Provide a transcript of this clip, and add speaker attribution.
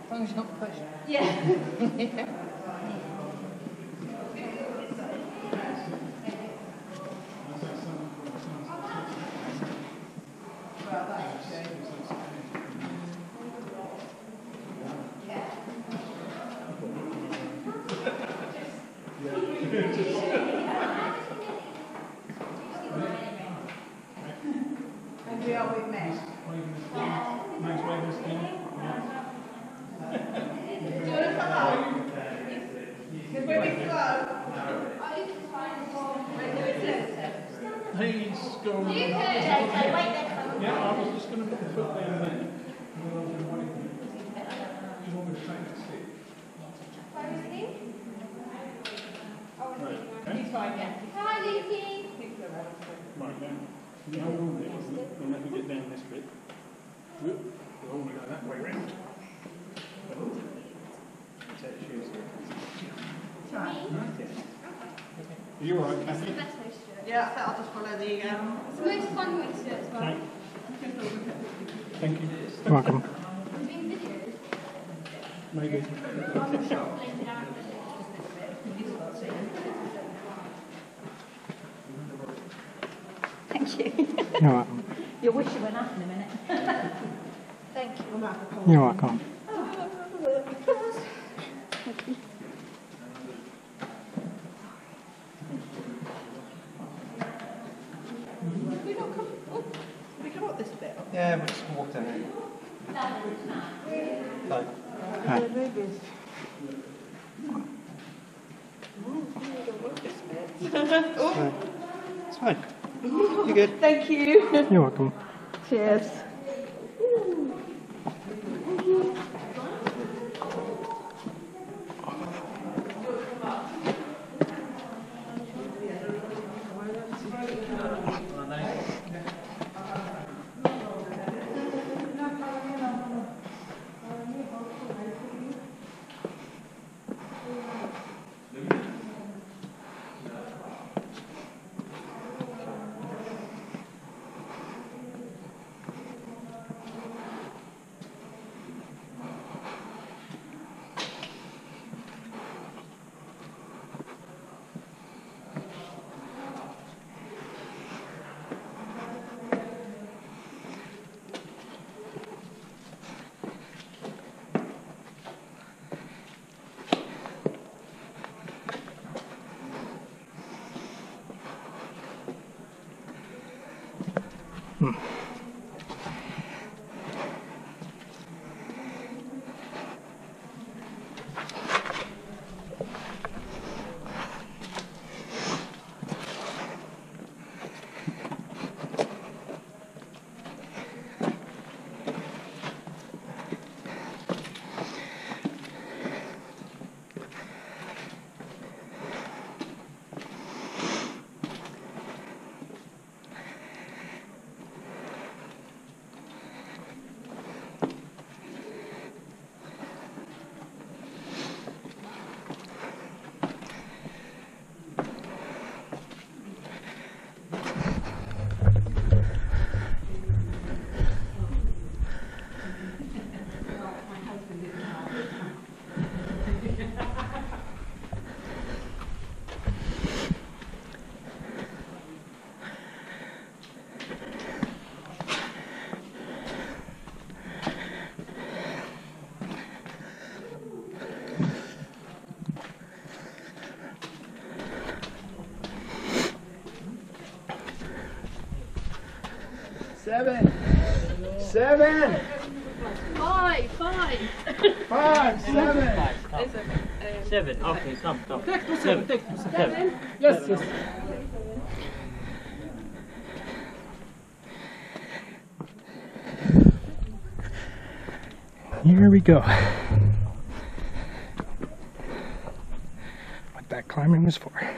Speaker 1: As long as you're not pushed.
Speaker 2: Yeah.
Speaker 1: And we are with Meg.
Speaker 3: Meg's waving his hand.
Speaker 1: Do you want to follow? Because when we flow,
Speaker 3: He's gone.
Speaker 2: You could wait there.
Speaker 3: Yeah, I was just going to put the foot down there. And then I was going to wait. You want me to take that stick?
Speaker 2: Where is he?
Speaker 3: Right.
Speaker 1: he's fine, yeah.
Speaker 2: Hi, Lucy.
Speaker 3: Right, then. Can you hold on there? And let me get down this bit. Whoop. I want to go that way round. Take the shoes. Are you alright,
Speaker 2: It's the
Speaker 3: Kathy?
Speaker 2: best way to do it.
Speaker 1: Yeah, I thought I'll just follow the.
Speaker 2: It's the most fun way to do it as well.
Speaker 3: Okay. Thank you.
Speaker 4: You're welcome.
Speaker 2: Doing videos.
Speaker 3: Maybe.
Speaker 2: Thank you.
Speaker 4: You're welcome.
Speaker 2: Your wish went up in a minute. Thank you.
Speaker 4: You're welcome.
Speaker 1: We not come. Oh, we come up this bit.
Speaker 5: Yeah, we just walked in there. No.
Speaker 4: Hi.
Speaker 5: Hi. It's fine. You good?
Speaker 1: Thank you.
Speaker 4: You're welcome.
Speaker 1: Cheers.
Speaker 5: Seven.
Speaker 1: 5,
Speaker 5: 5, 7.
Speaker 6: Seven. Okay, come.
Speaker 1: Seven.
Speaker 3: Yes.
Speaker 4: Here we go. What that climbing was for.